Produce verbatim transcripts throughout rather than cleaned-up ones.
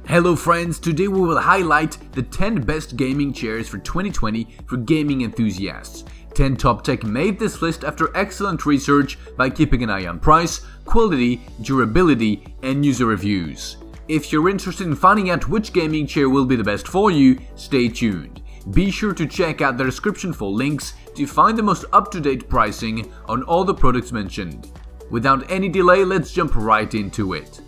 Hello friends, today we will highlight the ten best gaming chairs for twenty twenty for gaming enthusiasts. ten Top Tech made this list after excellent research by keeping an eye on price, quality, durability, and user reviews. If you're interested in finding out which gaming chair will be the best for you, stay tuned. Be sure to check out the description for links to find the most up-to-date pricing on all the products mentioned. Without any delay, let's jump right into it.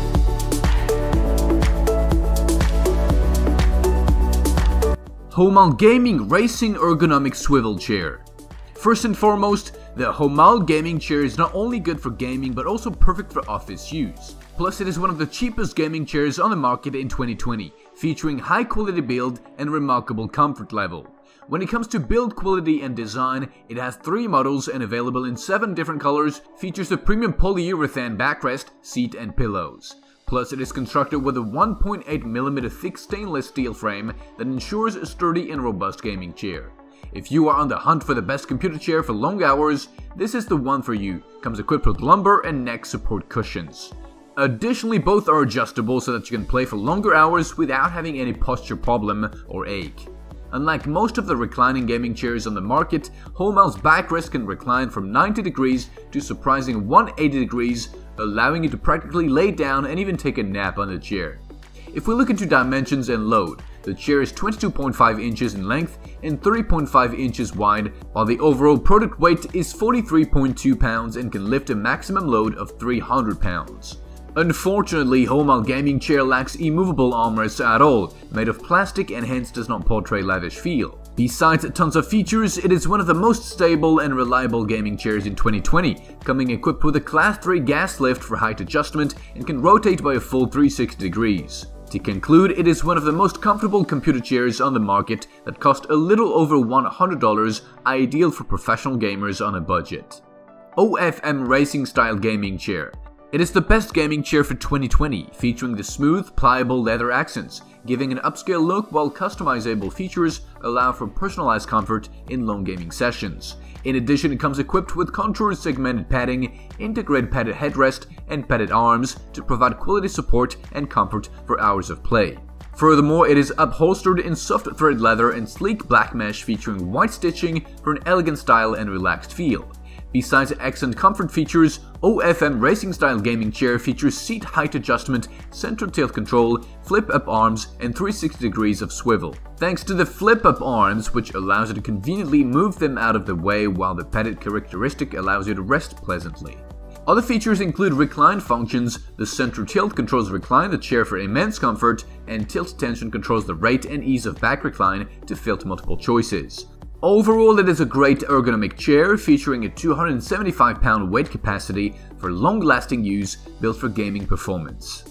Homal Gaming Racing Ergonomic Swivel Chair. First and foremost, the Homal Gaming Chair is not only good for gaming but also perfect for office use. Plus, it is one of the cheapest gaming chairs on the market in twenty twenty, featuring high quality build and remarkable comfort level. When it comes to build quality and design, it has three models and available in seven different colors, features a premium polyurethane backrest, seat and pillows. Plus, it is constructed with a one point eight millimeter thick stainless steel frame that ensures a sturdy and robust gaming chair. If you are on the hunt for the best computer chair for long hours, this is the one for you. Comes equipped with lumbar and neck support cushions. Additionally, both are adjustable so that you can play for longer hours without having any posture problem or ache. Unlike most of the reclining gaming chairs on the market, Homal's backrest can recline from ninety degrees to surprising one hundred eighty degrees, allowing you to practically lay down and even take a nap on the chair. If we look into dimensions and load, the chair is twenty-two point five inches in length and thirty point five inches wide, while the overall product weight is forty-three point two pounds and can lift a maximum load of three hundred pounds. Unfortunately, Homal Gaming Chair lacks immovable armrests at all, made of plastic and hence does not portray lavish feel. Besides tons of features, it is one of the most stable and reliable gaming chairs in twenty twenty, coming equipped with a class three gas lift for height adjustment and can rotate by a full three hundred sixty degrees. To conclude, it is one of the most comfortable computer chairs on the market that cost a little over one hundred dollars, ideal for professional gamers on a budget. O F M Racing Style Gaming Chair. It is the best gaming chair for twenty twenty, featuring the smooth, pliable leather accents, giving an upscale look while customizable features allow for personalized comfort in long gaming sessions. In addition, it comes equipped with contour segmented padding, integrated padded headrest, and padded arms to provide quality support and comfort for hours of play. Furthermore, it is upholstered in soft thread leather and sleek black mesh featuring white stitching for an elegant style and relaxed feel. Besides excellent comfort features, O F M Racing Style Gaming Chair features seat height adjustment, center tilt control, flip-up arms, and three hundred sixty degrees of swivel. Thanks to the flip-up arms, which allows you to conveniently move them out of the way, while the padded characteristic allows you to rest pleasantly. Other features include recline functions. The center tilt controls recline the chair for immense comfort, and tilt tension controls the rate and ease of back recline to filter multiple choices. Overall, it is a great ergonomic chair featuring a two hundred seventy-five pound weight capacity for long-lasting use, built for gaming performance.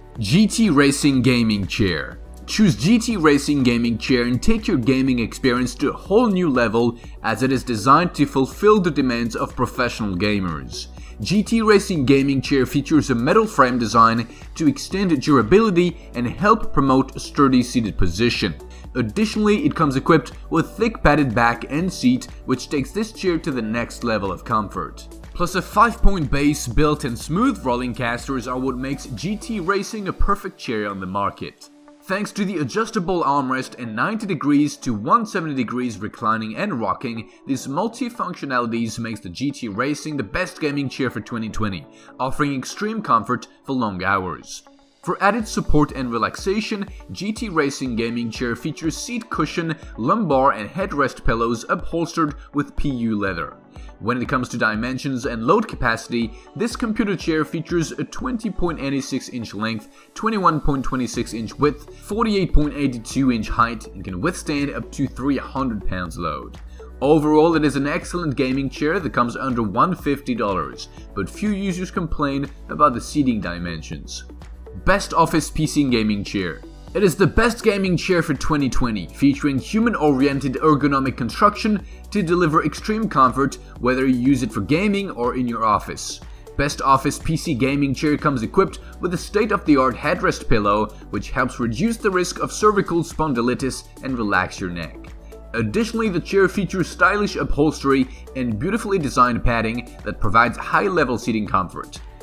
G T Racing Gaming Chair. Choose G T Racing Gaming Chair and take your gaming experience to a whole new level, as it is designed to fulfill the demands of professional gamers. G T Racing Gaming Chair features a metal frame design to extend durability and help promote a sturdy seated position. Additionally, it comes equipped with thick padded back and seat, which takes this chair to the next level of comfort. Plus, a five point base, built-in smooth rolling casters are what makes G T Racing a perfect chair on the market. Thanks to the adjustable armrest and ninety degrees to one hundred seventy degrees reclining and rocking, these multi-functionalities makes the G T Racing the best gaming chair for twenty twenty, offering extreme comfort for long hours. For added support and relaxation, G T Racing Gaming Chair features seat cushion, lumbar and headrest pillows upholstered with P U leather. When it comes to dimensions and load capacity, this computer chair features a twenty point eight six inch length, twenty-one point two six inch width, forty-eight point eight two inch height, and can withstand up to three hundred pounds load. Overall, it is an excellent gaming chair that comes under one hundred fifty dollars, but few users complain about the seating dimensions. Best Office P C Gaming Chair. It is the best gaming chair for twenty twenty, featuring human-oriented ergonomic construction to deliver extreme comfort, whether you use it for gaming or in your office. Best Office P C Gaming Chair comes equipped with a state-of-the-art headrest pillow, which helps reduce the risk of cervical spondylitis and relax your neck. Additionally, the chair features stylish upholstery and beautifully designed padding that provides high-level seating comfort.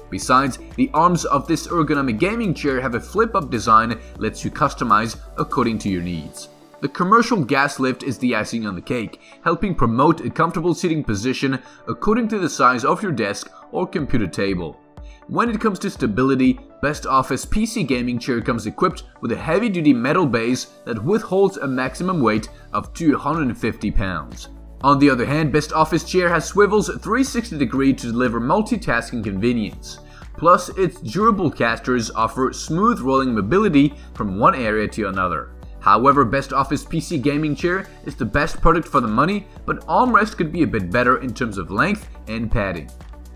Besides, the arms of this ergonomic gaming chair have a flip-up design that lets you customize according to your needs. The commercial gas lift is the icing on the cake, helping promote a comfortable seating position according to the size of your desk or computer table. When it comes to stability, Best Office P C Gaming Chair comes equipped with a heavy-duty metal base that withholds a maximum weight of two hundred fifty pounds. On the other hand, Best Office Chair has swivels three hundred sixty degree to deliver multitasking convenience. Plus, its durable casters offer smooth rolling mobility from one area to another. However, Best Office P C Gaming Chair is the best product for the money, but armrest could be a bit better in terms of length and padding.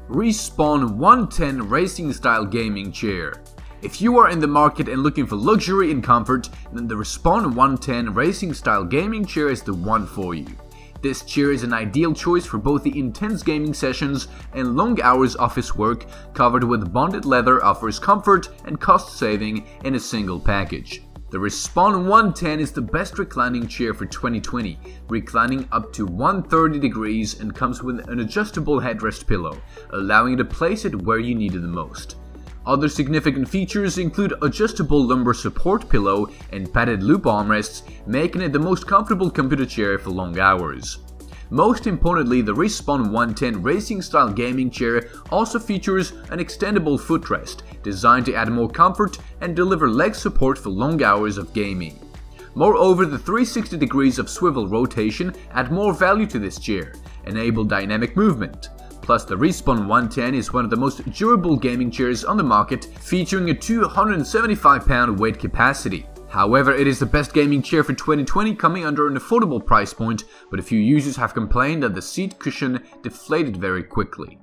Respawn one ten Racing Style Gaming Chair. If you are in the market and looking for luxury and comfort, then the Respawn one ten Racing Style Gaming Chair is the one for you. This chair is an ideal choice for both the intense gaming sessions and long hours office work. Covered with bonded leather, offers comfort and cost saving in a single package. The Respawn one ten is the best reclining chair for twenty twenty, reclining up to one hundred thirty degrees and comes with an adjustable headrest pillow, allowing you to place it where you need it the most. Other significant features include adjustable lumbar support pillow and padded loop armrests, making it the most comfortable computer chair for long hours. Most importantly, the Respawn one ten Racing Style Gaming Chair also features an extendable footrest, designed to add more comfort and deliver leg support for long hours of gaming. Moreover, the three hundred sixty degrees of swivel rotation add more value to this chair, enable dynamic movement. Plus, the Respawn one ten is one of the most durable gaming chairs on the market, featuring a two hundred seventy-five pound weight capacity. However, it is the best gaming chair for twenty twenty, coming under an affordable price point, but a few users have complained that the seat cushion deflated very quickly.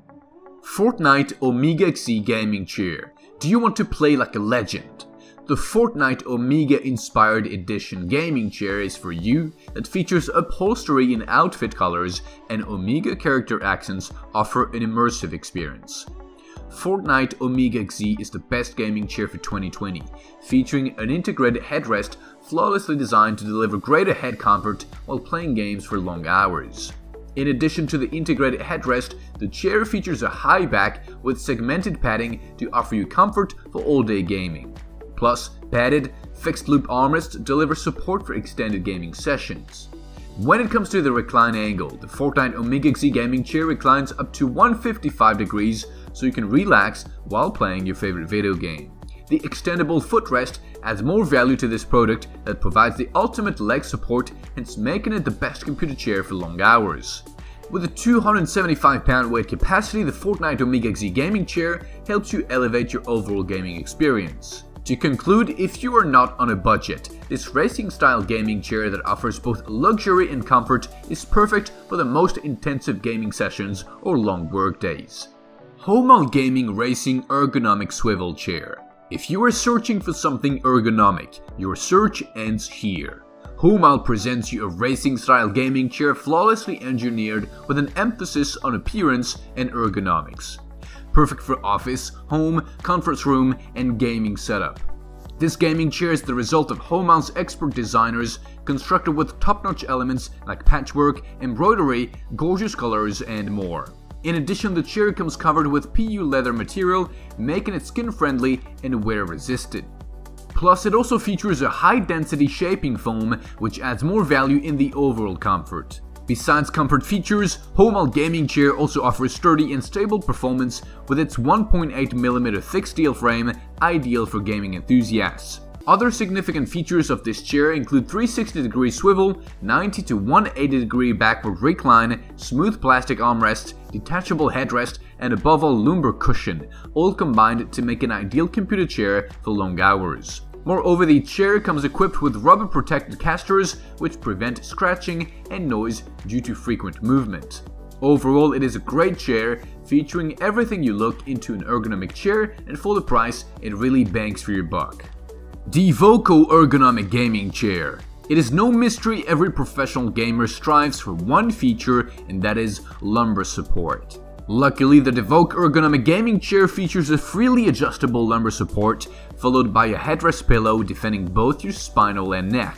Fortnite Omega X Z Gaming Chair. Do you want to play like a legend? The Fortnite Omega Inspired Edition gaming chair is for you, that features upholstery in outfit colors and Omega character accents offer an immersive experience. Fortnite Omega X Z is the best gaming chair for twenty twenty, featuring an integrated headrest flawlessly designed to deliver greater head comfort while playing games for long hours. In addition to the integrated headrest, the chair features a high back with segmented padding to offer you comfort for all-day gaming. Plus, padded, fixed-loop armrests deliver support for extended gaming sessions. When it comes to the recline angle, the Fortnite Omega X Z gaming chair reclines up to one hundred fifty-five degrees, so you can relax while playing your favorite video game. The extendable footrest adds more value to this product that provides the ultimate leg support, hence making it the best computer chair for long hours. With a two hundred seventy-five pound weight capacity, the Fortnite Omega X Z gaming chair helps you elevate your overall gaming experience. To conclude, if you are not on a budget, this racing style gaming chair that offers both luxury and comfort is perfect for the most intensive gaming sessions or long work days. Homal Gaming Racing Ergonomic Swivel Chair. If you are searching for something ergonomic, your search ends here. Homal presents you a racing style gaming chair flawlessly engineered with an emphasis on appearance and ergonomics. Perfect for office, home, conference room, and gaming setup. This gaming chair is the result of Homal's expert designers, constructed with top-notch elements like patchwork, embroidery, gorgeous colors, and more. In addition, the chair comes covered with P U leather material, making it skin-friendly and wear-resistant. Plus, it also features a high-density shaping foam, which adds more value in the overall comfort. Besides comfort features, Homal Gaming Chair also offers sturdy and stable performance with its one point eight millimeter thick steel frame, ideal for gaming enthusiasts. Other significant features of this chair include three hundred sixty degree swivel, ninety to one hundred eighty degree backward recline, smooth plastic armrest, detachable headrest, and above all lumbar cushion, all combined to make an ideal computer chair for long hours. Moreover, the chair comes equipped with rubber-protected casters, which prevent scratching and noise due to frequent movement. Overall, it is a great chair, featuring everything you look into an ergonomic chair, and for the price, it really bangs for your buck. The Voco Ergonomic Gaming Chair. It is no mystery every professional gamer strives for one feature, and that is lumbar support. Luckily, the Devoke Ergonomic Gaming Chair features a freely adjustable lumbar support, followed by a headrest pillow defending both your spinal and neck.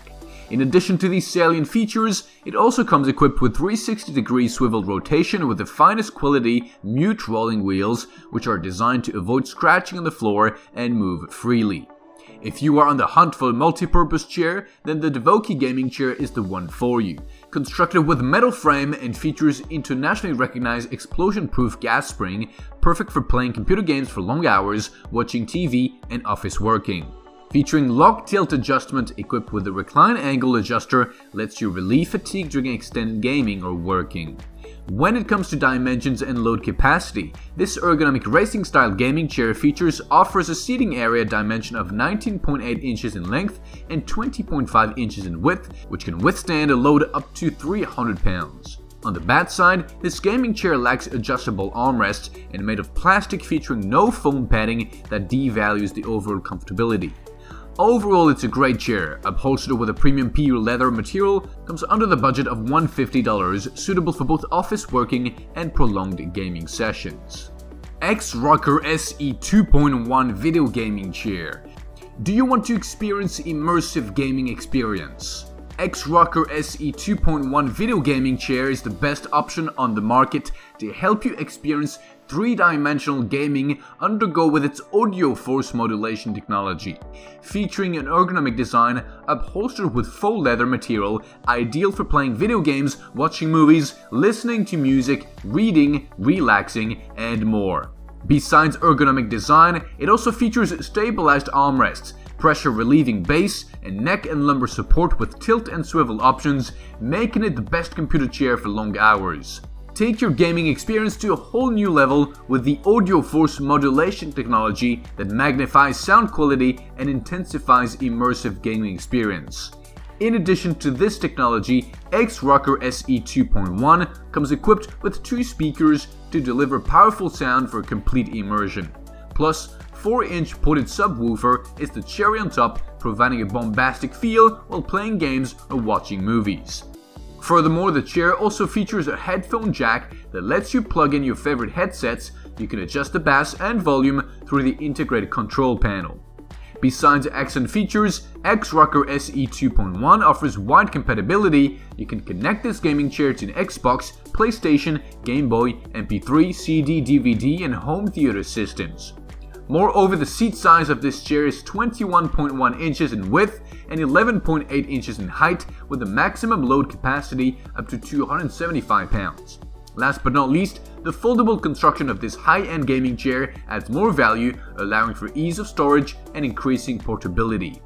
In addition to these salient features, it also comes equipped with three hundred sixty degree swivel rotation with the finest quality mute rolling wheels, which are designed to avoid scratching on the floor and move freely. If you are on the hunt for a multi-purpose chair, then the Devoki gaming chair is the one for you. Constructed with metal frame and features internationally recognized explosion-proof gas spring, perfect for playing computer games for long hours, watching T V and office working. Featuring lock tilt adjustment equipped with a recline angle adjuster, lets you relieve fatigue during extended gaming or working. When it comes to dimensions and load capacity, this ergonomic racing style gaming chair features offers a seating area dimension of nineteen point eight inches in length and twenty point five inches in width, which can withstand a load up to three hundred pounds. On the bad side, this gaming chair lacks adjustable armrests and made of plastic featuring no foam padding that devalues the overall comfortability. Overall, it's a great chair, upholstered with a premium P U leather material, comes under the budget of one hundred fifty dollars, suitable for both office working and prolonged gaming sessions. X-Rocker S E two point one Video Gaming Chair. Do you want to experience immersive gaming experience? X-Rocker S E two point one Video Gaming Chair is the best option on the market to help you experience three-dimensional gaming undergo with its audio force modulation technology. Featuring an ergonomic design upholstered with faux leather material, ideal for playing video games, watching movies, listening to music, reading, relaxing, and more. Besides ergonomic design, it also features stabilized armrests, pressure relieving base, and neck and lumbar support with tilt and swivel options, making it the best computer chair for long hours. Take your gaming experience to a whole new level with the audio force modulation technology that magnifies sound quality and intensifies immersive gaming experience. In addition to this technology, X-Rocker S E two point one comes equipped with two speakers to deliver powerful sound for complete immersion. Plus, four inch ported subwoofer is the cherry on top, providing a bombastic feel while playing games or watching movies. Furthermore, the chair also features a headphone jack that lets you plug in your favorite headsets. You can adjust the bass and volume through the integrated control panel. Besides excellent features, X-Rocker S E two point one offers wide compatibility. You can connect this gaming chair to an Xbox, PlayStation, Game Boy, M P three, C D, D V D, and home theater systems. Moreover, the seat size of this chair is twenty-one point one inches in width and eleven point eight inches in height, with a maximum load capacity up to two hundred seventy-five pounds. Last but not least, the foldable construction of this high-end gaming chair adds more value, allowing for ease of storage and increasing portability.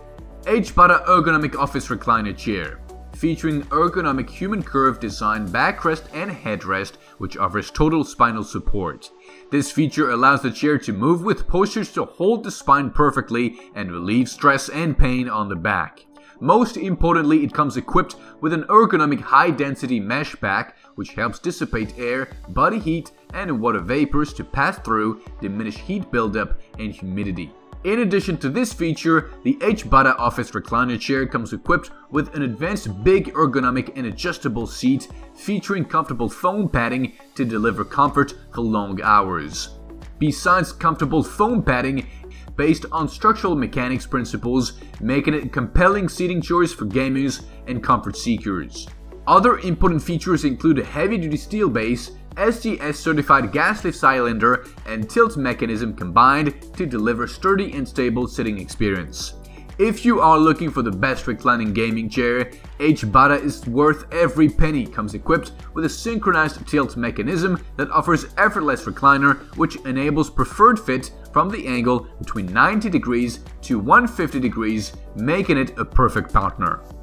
H-Bada Ergonomic Office Recliner Chair. Featuring ergonomic human curve design backrest and headrest, which offers total spinal support. This feature allows the chair to move with postures to hold the spine perfectly and relieve stress and pain on the back. Most importantly, it comes equipped with an ergonomic high-density mesh back, which helps dissipate air, body heat, and water vapors to pass through, diminish heat buildup and humidity. In addition to this feature, the H-Bada Office Recliner Chair comes equipped with an advanced big ergonomic and adjustable seat, featuring comfortable foam padding to deliver comfort for long hours. Besides comfortable foam padding, based on structural mechanics principles, making it a compelling seating choice for gamers and comfort seekers. Other important features include a heavy-duty steel base, S G S certified gas lift cylinder, and tilt mechanism combined to deliver sturdy and stable sitting experience. If you are looking for the best reclining gaming chair, H-Bada is worth every penny. Comes equipped with a synchronized tilt mechanism that offers effortless recliner, which enables preferred fit from the angle between ninety degrees to one hundred fifty degrees, making it a perfect partner.